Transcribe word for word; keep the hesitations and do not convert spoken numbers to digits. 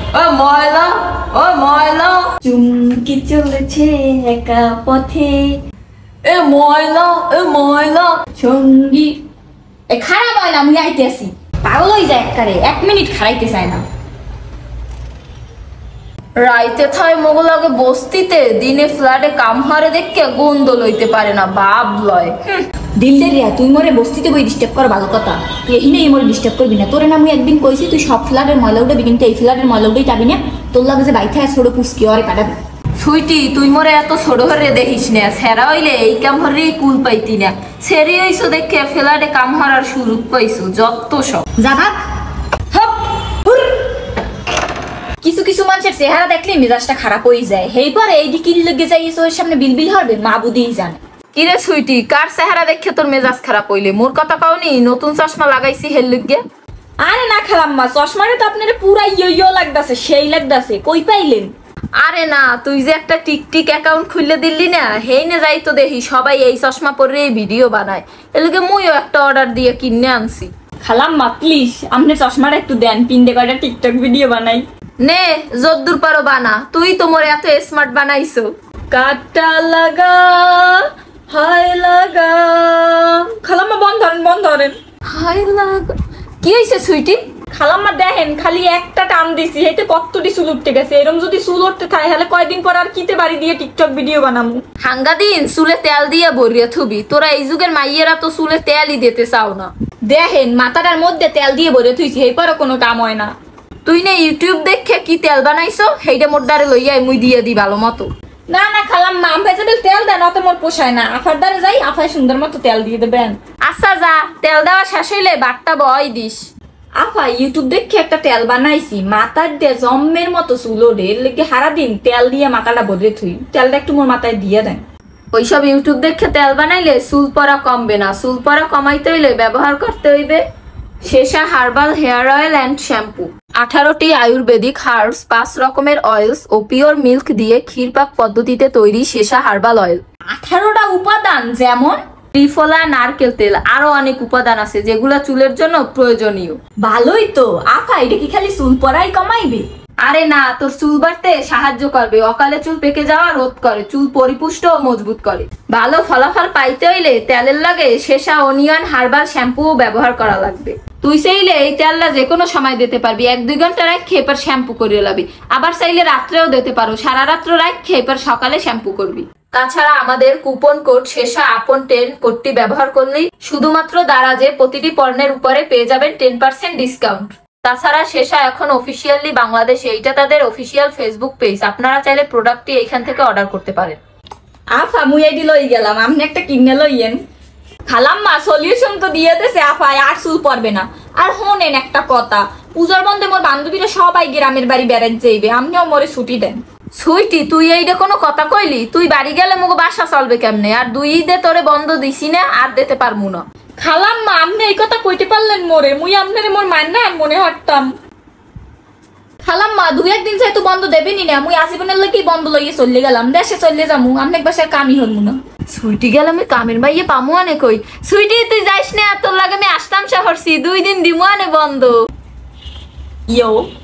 ও ময়লা ও ময়লা চুমকি চলেছে একা পথে, এ ময়লা এ ময়লা সঙ্গী এ খারাপ ময়লা আমি আইতে আসি। পাগল হয়ে যায় একবারে, এক মিনিট খারাইতে চায় না। রাইতে থাই মোগলাকে বস্তিতে, দিনে ফ্ল্যাটে কাম হারে দেখে গন্ধ লইতে পারে না, ভাব লয়। দিলদে রিয়া তুই মরে বস্তিতে বই ডিস্টার্ব কর ভালো কথা, তুই এই নেই মরে ডিস্টার্ব করবি না। তোরে না আমি একদিন কইছি তুই সব ফ্ল্যাটের ময়লা উঠাবি, কিন্তু এই ফ্ল্যাটের ময়লা উঠেই যাবি না। তোর লাগে যে বাইথা ছোট পুষ্কি অরে পাঠাবি। সুইটি তুই মোরে এত ছোট হরে দেখিস না, সেরা হইলে এই কাম হরে কুল পাইতি না। সেরি হইছো দেখে ফ্ল্যাটে কাম হারার সুযোগ পাইছো, যত সব যাবা। কিছু কিছু মানুষের চেহারা দেখলে মেজাজটা খারাপ হয়ে যায়, হেই পরে এই দিকে লেগে যাই ওর সামনে বিলবিল হবে, মা বুদিই জানে। কিরে সুইটি কার চেহারা দেখে তোর মেজাজ খারাপ হইলে? মোর কথা কওনি, নতুন চশমা লাগাইছি হেল লগে। আরে না খালাম্মা, চশমারে তো আপনার পুরা ইয়ো ইয়ো লাগতাছে, সেই লাগতাছে, কই পাইলেন? আরে না, তুই যে একটা টিকটিক অ্যাকাউন্ট খুলে দিলি না, হেই না যাই তো দেখি সবাই এই চশমা পরে এই ভিডিও বানায়, এলগে মুইও একটা অর্ডার দিয়ে কিনে আনছি। খালাম্মা প্লিজ আপনি চশমাটা একটু দেন, পিনতে কয়টা টিকটক ভিডিও বানাই। নে যদ্দুর পারো বানা, তুই তো মোরে এত স্মার্ট বানাইছো। কাটা লাগা হায় লাগা। খালাম্মা বন্ধ ধরেন বন্ধ ধরেন। হায় লাগা কি হইছে সুইটি? খালাম্মা দেখেন খালি একটা টান দিছি, হেতে কতটি চুল উঠতে গেছে। এরকম যদি চুল উঠতে থাকে তাহলে কয়দিন পর আর কিতে বাড়ি দিয়ে টিকটক ভিডিও বানামু। হাঙ্গা দিন চুলে তেল দিয়ে ভরিয়ে থুবি, তোরা এই যুগের মাইয়েরা তো চুলে তেলই দিতে চাও না। দেখেন মাথাটার মধ্যে তেল দিয়ে ভরে থুইছি, এই পরে কোনো কাম হয় না। তুই না ইউটিউব দেখে কি তেল বানাইছো, সেইটা মোড্ডারে লইয়া মুই দিয়ে দি ভালো মতো। না না খালাম্মা ভেজিটেবল তেল দেন, অত মোর পোষায় না। আফার দ্বারে যাই, আফায় সুন্দর মতো তেল দিয়ে দেবেন। আচ্ছা যা, তেল দেওয়া শেষ হইলে বাটটা বয় দিস। আফা ইউটিউব দেখে একটা তেল বানাইছি, মাথার দিয়ে জম্মের মতো চুল ওঠে, এর লেগে সারাদিন তেল দিয়ে মাথাটা বদলে থুই। তেলটা একটু মোর মাথায় দিয়ে দেন। ওইসব ইউটিউব দেখে তেল বানাইলে চুল পড়া কমবে না, চুল পড়া কমাইতে হইলে ব্যবহার করতে হইবে Sesa herbal hair oil and shampoo. আঠারোটি আয়ুর্বেদিক হার্বস, পাঁচ রকমের অয়েলস ও পিওর মিল্ক দিয়ে ক্ষীরপাক পদ্ধতিতে তৈরি শেষা হার্বাল অয়েল। আঠারোটা উপাদান যেমন ত্রিফলা, নারকেল তেল, আরো অনেক উপাদান আছে যেগুলো চুলের জন্য প্রয়োজনীয়। ভালোই তো আফা, এটা কি খালি চুল পড়াই কমাইবে? আরে না, তোর চুল বাড়তে সাহায্য করবে, অকালে চুল পেকে যাওয়া রোধ করে, চুল পরিপুষ্ট ও মজবুত করে। ভালো ফলাফল পাইতে হইলে তেলের লাগে শেষা অনিয়ন হার্বাল শ্যাম্পুও ব্যবহার করা লাগবে। তুই চাইলে এই তেলটা যে কোনো সময় দিতে পারবি, এক দুই ঘন্টা রাখে এবার শ্যাম্পু করিয়ে লাবি। আবার চাইলে রাত্রেও দিতে পারো, সারা রাত্র রাখে এবার সকালে শ্যাম্পু করবি। তাছাড়া আমাদের কুপন কোড শেষা আপন টেন কোডটি ব্যবহার করলেই শুধুমাত্র দারাজে প্রতিটি পণ্যের উপরে পেয়ে যাবেন টেন পার্সেন্ট ডিসকাউন্ট। তাছাড়া শেষা এখন অফিসিয়ালি বাংলাদেশে, এইটা তাদের অফিসিয়াল ফেসবুক পেজ, আপনারা চাইলে প্রোডাক্টটি এইখান থেকে অর্ডার করতে পারেন। আফা মুই এডি লই গেলাম, আপনি একটা কিনে লইয়েন। খালাম্মা সলিউশন তো দিয়ে দেছে আফায়, আর চুল পড়বে না। আর হোনেন একটা কথা, পূজার বন্ধে মোর বান্ধবীরা সবাই গ্রামের বাড়ি বেড়াতে যাইবে, আপনিও মোরে ছুটি দেন। সুইটি তুই এইটা কোনো কথা কইলি? তুই বাড়ি গেলে মোকে বাসা চলবে কেমনে? আর দুই ঈদে তোরে বন্ধ দিছি না, আর দিতে পারবো না। খালাম্মা আপনি এই কথা কইতে পারলেন মোরে, মুই আপনারে মোর মান না মনে হাঁটতাম। খালাম্মা দুই একদিন যেহেতু বন্ধ দেবেনি না, মুই আজীবনের লাগি বন্ধ লইয়ে চলে গেলাম, দেশে চলে যামু, আপনি বাসার কামই হলমু না। সুইটি গেলাম কামের বাইয়ে পামু আনে কই? সুইটি তুই যাইস না, তোর লাগে আমি আসতাম শহরছি, দুই দিন দিমু আনে বন্ধ। ইয়ো